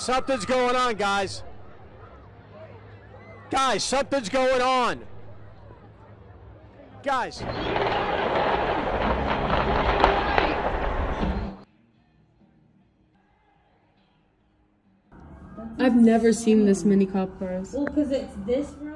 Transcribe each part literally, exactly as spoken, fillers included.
Something's going on, guys. Guys, something's going on. Guys. I've never seen this many cop cars. Well, because it's this road.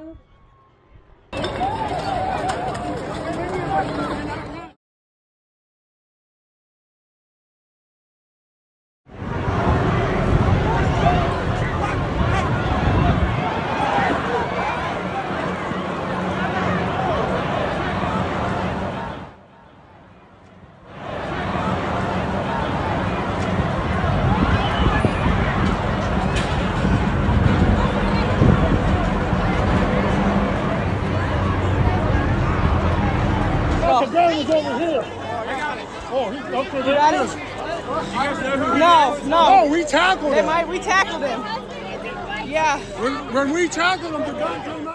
The gun is over here. Oh, he's up for the got it? No, no. Oh, we tackled They him. might, we tackled him. Yeah. When, when we tackled him, the gun came out.